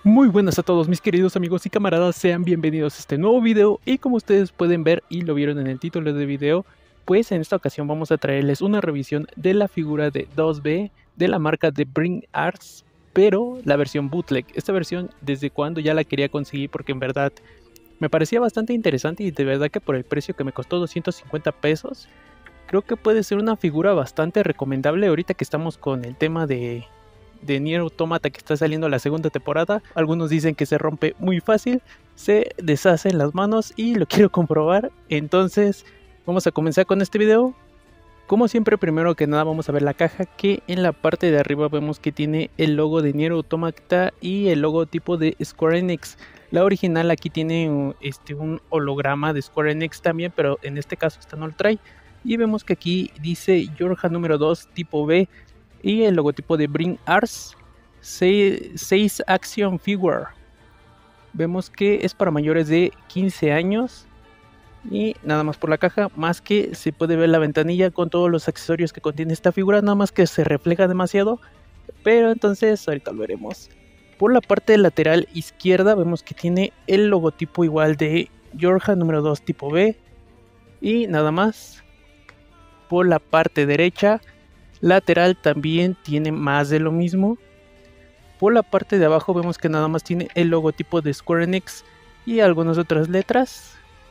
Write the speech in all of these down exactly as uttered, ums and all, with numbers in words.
Muy buenas a todos mis queridos amigos y camaradas, sean bienvenidos a este nuevo video. Y como ustedes pueden ver y lo vieron en el título del video, pues en esta ocasión vamos a traerles una revisión de la figura de dos B de la marca de Bring Arts, pero la versión bootleg. Esta versión desde cuando ya la quería conseguir porque en verdad me parecía bastante interesante y de verdad que por el precio que me costó doscientos cincuenta pesos, creo que puede ser una figura bastante recomendable ahorita que estamos con el tema de... de Nier Automata que está saliendo la segunda temporada. Algunos dicen que se rompe muy fácil, se deshace en las manos y lo quiero comprobar. Entonces vamos a comenzar con este video. Como siempre, primero que nada vamos a ver la caja, que en la parte de arriba vemos que tiene el logo de Nier Automata y el logotipo de Square Enix. La original aquí tiene este, un holograma de Square Enix también, pero en este caso esta no lo trae. Y vemos que aquí dice Yorha número dos tipo B y el logotipo de Bring Arts seis Action Figure. Vemos que es para mayores de quince años y nada más por la caja, más que se puede ver la ventanilla con todos los accesorios que contiene esta figura, nada más que se refleja demasiado, pero entonces ahorita lo veremos. Por la parte lateral izquierda vemos que tiene el logotipo igual de Yorha número dos tipo B y nada más. Por la parte derecha lateral también tiene más de lo mismo. Por la parte de abajo vemos que nada más tiene el logotipo de Square Enix y algunas otras letras.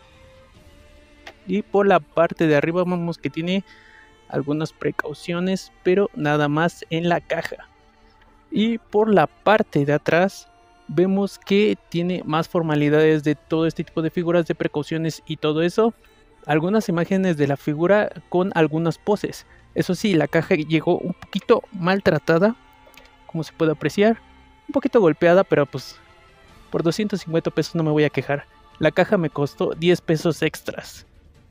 Y por la parte de arriba vemos que tiene algunas precauciones, pero nada más en la caja. Y por la parte de atrás vemos que tiene más formalidades de todo este tipo de figuras, de precauciones y todo eso. Algunas imágenes de la figura con algunas poses. Eso sí, la caja llegó un poquito maltratada, como se puede apreciar. Un poquito golpeada, pero pues por doscientos cincuenta pesos no me voy a quejar. La caja me costó diez pesos extras.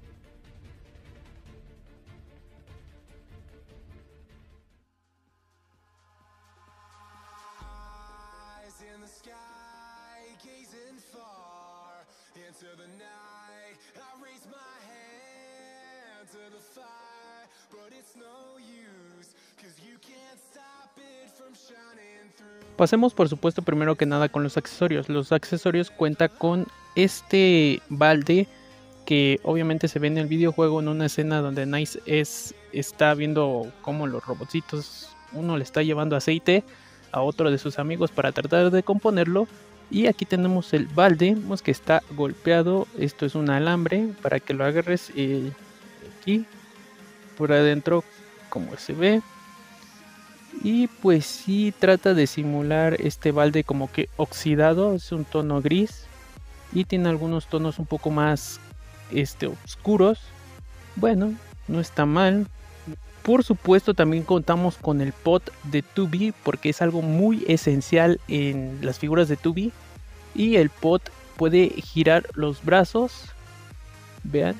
Pasemos por supuesto primero que nada con los accesorios. Los accesorios cuenta con este balde que obviamente se ve en el videojuego en una escena donde Nice es, está viendo cómo los robotcitos, uno le está llevando aceite a otro de sus amigos para tratar de componerlo. Y aquí tenemos el balde, vemos que está golpeado. Esto es un alambre para que lo agarres eh, aquí por adentro, como se ve. Y pues sí trata de simular este balde como que oxidado, es un tono gris y tiene algunos tonos un poco más este, oscuros. Bueno, no está mal. Por supuesto también contamos con el pot de dos B porque es algo muy esencial en las figuras de dos B. Y el pot puede girar los brazos, vean,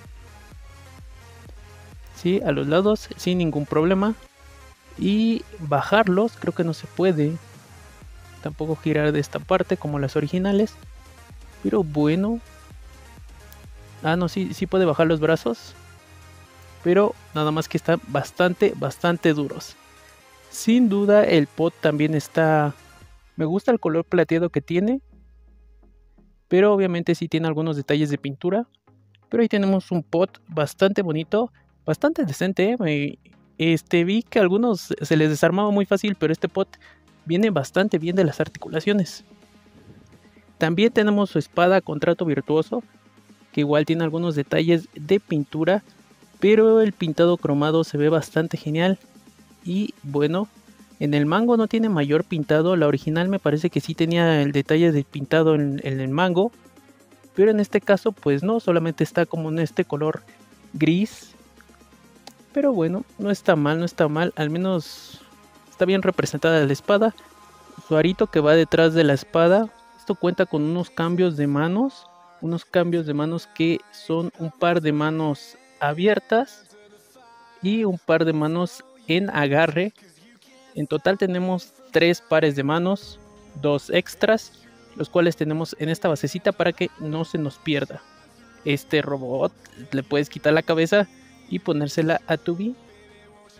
sí, a los lados sin ningún problema. Y bajarlos creo que no se puede, tampoco girar de esta parte como las originales, pero bueno. Ah, no, sí, sí puede bajar los brazos, pero nada más que están bastante, bastante duros. Sin duda el pot también está, me gusta el color plateado que tiene, pero obviamente sí tiene algunos detalles de pintura. Pero ahí tenemos un pot bastante bonito, bastante decente, ¿eh? Me, Este, vi que a algunos se les desarmaba muy fácil, pero este pot viene bastante bien de las articulaciones. También tenemos su espada Contrato Virtuoso, que igual tiene algunos detalles de pintura, pero el pintado cromado se ve bastante genial. Y bueno, en el mango no tiene mayor pintado, la original me parece que sí tenía el detalle de pintado en, en el mango, pero en este caso pues no, solamente está como en este color gris. Pero bueno, no está mal, no está mal. Al menos está bien representada la espada. Su arito que va detrás de la espada. Esto cuenta con unos cambios de manos. Unos cambios de manos que son un par de manos abiertas. Y un par de manos en agarre. En total tenemos tres pares de manos. Dos extras. Los cuales tenemos en esta basecita para que no se nos pierda. Este robot le puedes quitar la cabeza y ponérsela a dos B.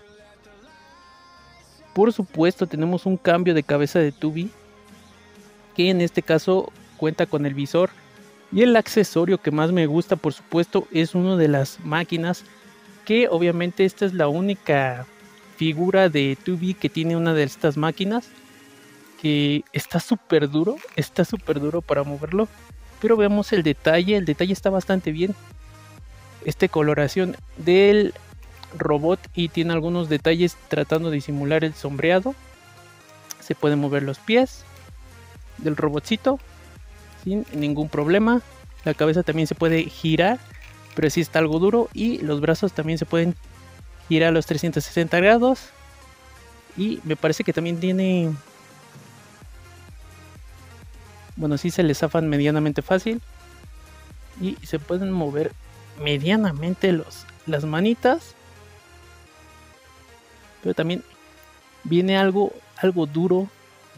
Por supuesto tenemos un cambio de cabeza de dos B que en este caso cuenta con el visor. Y el accesorio que más me gusta, por supuesto, es una de las máquinas, que obviamente esta es la única figura de dos B que tiene una de estas máquinas, que está súper duro, está súper duro para moverlo, pero veamos el detalle, el detalle está bastante bien. Esta coloración del robot y tiene algunos detalles tratando de simular el sombreado. Se pueden mover los pies del robotcito sin ningún problema. La cabeza también se puede girar, pero sí está algo duro, y los brazos también se pueden girar a los trescientos sesenta grados. Y me parece que también tiene, bueno, sí se le zafan medianamente fácil y se pueden mover medianamente los, las manitas, pero también viene algo, algo duro.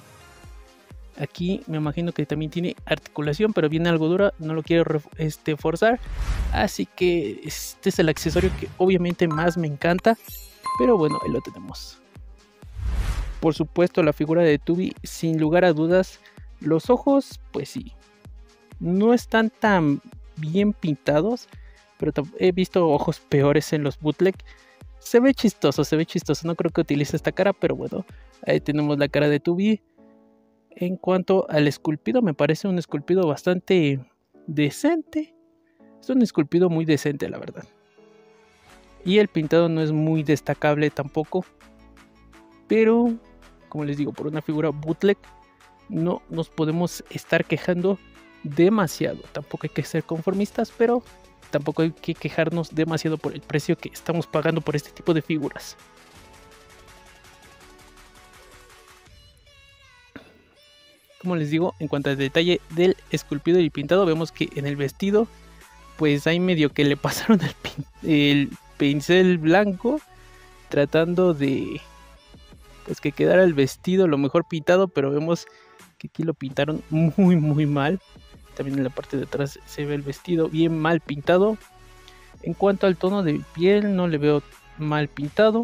Aquí me imagino que también tiene articulación, pero viene algo dura, no lo quiero este, forzar. Así que este es el accesorio que obviamente más me encanta, pero bueno, ahí lo tenemos. Por supuesto, la figura de dos B, sin lugar a dudas. Los ojos, pues sí, no están tan bien pintados, pero he visto ojos peores en los bootleg. Se ve chistoso, se ve chistoso. No creo que utilice esta cara, pero bueno, ahí tenemos la cara de dos B. En cuanto al esculpido, me parece un esculpido bastante decente. Es un esculpido muy decente, la verdad. Y el pintado no es muy destacable tampoco. Pero, como les digo, por una figura bootleg no nos podemos estar quejando demasiado. Tampoco hay que ser conformistas, pero tampoco hay que quejarnos demasiado por el precio que estamos pagando por este tipo de figuras. Como les digo, en cuanto al detalle del esculpido y pintado, vemos que en el vestido, pues ahí medio que le pasaron el, pin el pincel blanco, tratando de pues que quedara el vestido lo mejor pintado, pero vemos que aquí lo pintaron muy muy mal. También en la parte de atrás se ve el vestido bien mal pintado. En cuanto al tono de piel, no le veo mal pintado.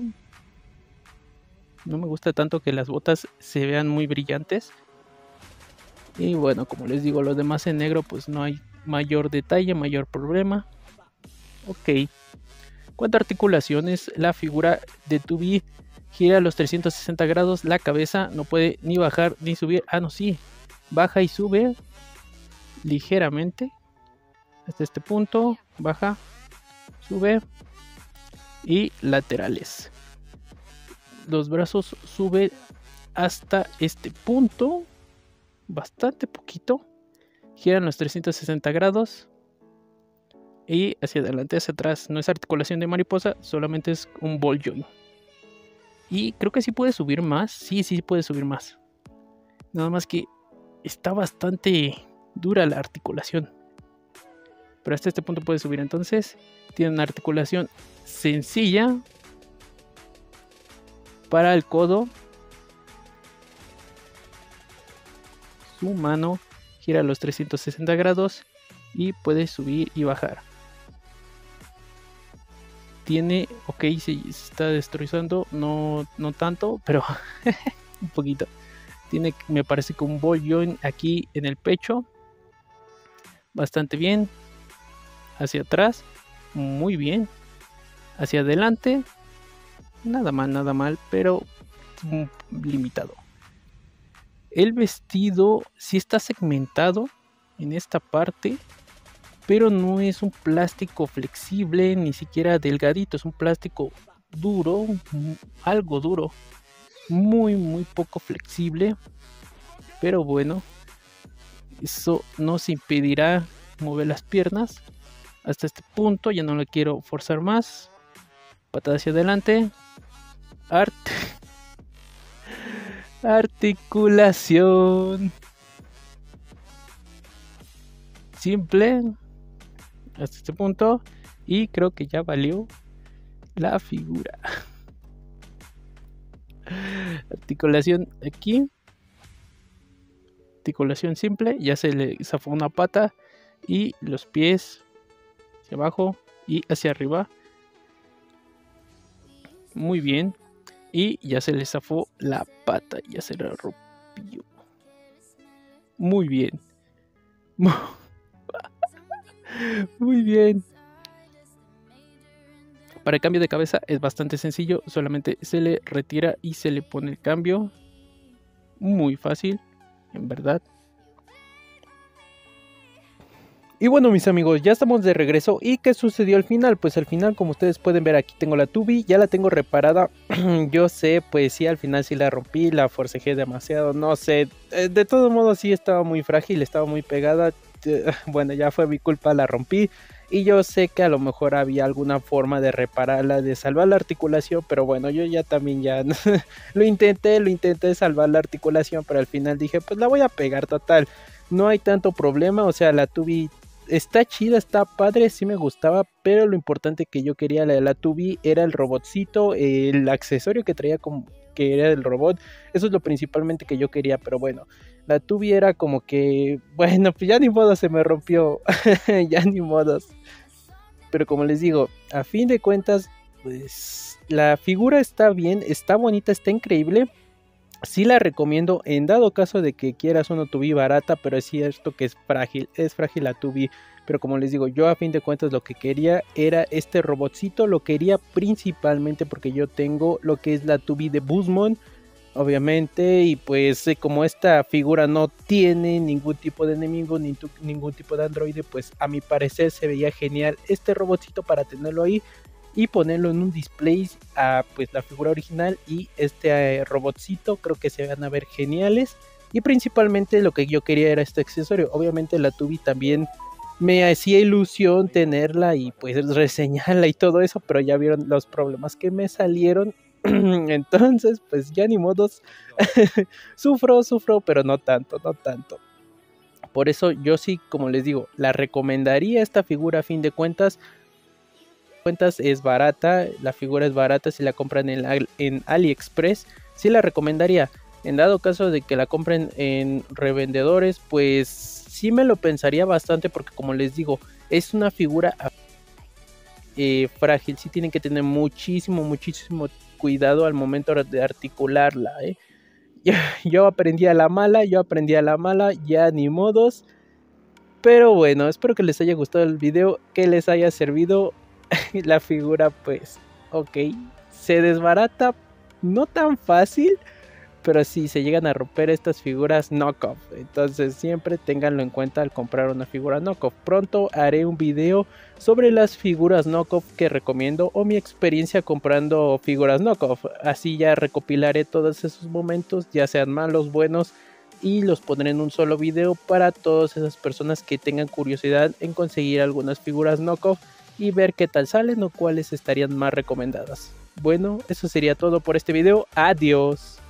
No me gusta tanto que las botas se vean muy brillantes. Y bueno, como les digo, lo demás en negro pues no hay mayor detalle, mayor problema. Ok. Cuanto a articulaciones, la figura de dos B gira a los trescientos sesenta grados. La cabeza no puede ni bajar ni subir. Ah, no, sí. Baja y sube ligeramente hasta este punto. Baja, sube. Y laterales. Los brazos suben hasta este punto. Bastante poquito. Giran los trescientos sesenta grados. Y hacia adelante, hacia atrás. No es articulación de mariposa, solamente es un ball joint. Y creo que sí puede subir más. Sí, sí puede subir más. Nada más que está bastante dura la articulación. Pero hasta este punto puede subir. Entonces tiene una articulación sencilla para el codo. Su mano gira a los trescientos sesenta grados y puede subir y bajar. Tiene, ok, se está destruyendo, no, no tanto, pero un poquito. Tiene, me parece que un ball joint aquí en el pecho. Bastante bien. Hacia atrás, muy bien. Hacia adelante, nada mal, nada mal, pero limitado. El vestido sí está segmentado en esta parte, pero no es un plástico flexible, ni siquiera delgadito, es un plástico duro, algo duro, muy muy poco flexible, pero bueno, eso nos impedirá mover las piernas hasta este punto. Ya no la quiero forzar más. Patada hacia adelante. Art articulación simple hasta este punto, y creo que ya valió la figura. Articulación aquí, articulación simple, ya se le zafó una pata y los pies hacia abajo y hacia arriba, muy bien, y ya se le zafó la pata, ya se la rompió. Muy bien. Muy bien. Para el cambio de cabeza es bastante sencillo, solamente se le retira y se le pone el cambio. Muy fácil, en verdad. Y bueno, mis amigos, ya estamos de regreso. ¿Y qué sucedió al final? Pues al final, como ustedes pueden ver, aquí tengo la Tubi, ya la tengo reparada. Yo sé, pues sí, al final sí la rompí, la forcejé demasiado, no sé. De todo modo sí estaba muy frágil, estaba muy pegada. Bueno, ya fue mi culpa, la rompí. Y yo sé que a lo mejor había alguna forma de repararla, de salvar la articulación, pero bueno, yo ya también ya lo intenté, lo intenté salvar la articulación, pero al final dije, pues la voy a pegar total. No hay tanto problema, o sea, la Tubi está chida, está padre, sí me gustaba, pero lo importante que yo quería de la, la Tubi era el robotcito, el accesorio que traía como que era el robot, eso es lo principalmente que yo quería, pero bueno, la Tubi era como que, bueno, pues ya ni modo, se me rompió, ya ni modos, pero como les digo, a fin de cuentas, pues la figura está bien, está bonita, está increíble. Sí la recomiendo en dado caso de que quieras una Tubi barata, pero es cierto que es frágil, es frágil la Tubi, pero como les digo, yo a fin de cuentas lo que quería era este robotcito, lo quería principalmente porque yo tengo lo que es la Tubi de Buzzmon, obviamente, y pues como esta figura no tiene ningún tipo de enemigo, ni tu, ningún tipo de androide, pues a mi parecer se veía genial este robotcito para tenerlo ahí y ponerlo en un display a pues la figura original y este eh, robotcito. Creo que se van a ver geniales y principalmente lo que yo quería era este accesorio. Obviamente la Tubi también me hacía ilusión tenerla y pues reseñarla y todo eso, pero ya vieron los problemas que me salieron. Entonces pues ya ni modos. sufro, sufro, pero no tanto, no tanto. Por eso yo sí, como les digo, la recomendaría esta figura a fin de cuentas. Cuentas es barata, la figura es barata, si la compran en, en AliExpress, sí la recomendaría. En dado caso de que la compren en revendedores, pues sí me lo pensaría bastante porque como les digo, es una figura eh, frágil, sí tienen que tener muchísimo, muchísimo cuidado al momento de articularla. ¿eh? Yo, yo aprendí a la mala, yo aprendí a la mala, ya ni modos. Pero bueno, espero que les haya gustado el video, que les haya servido. La figura pues, ok, se desbarata, no tan fácil, pero si sí, se llegan a romper estas figuras knockoff, entonces siempre ténganlo en cuenta al comprar una figura knockoff. Pronto haré un video sobre las figuras knockoff que recomiendo o mi experiencia comprando figuras knockoff, así ya recopilaré todos esos momentos, ya sean malos, buenos, y los pondré en un solo video para todas esas personas que tengan curiosidad en conseguir algunas figuras knockoff y ver qué tal salen o cuáles estarían más recomendadas. Bueno, eso sería todo por este video. Adiós.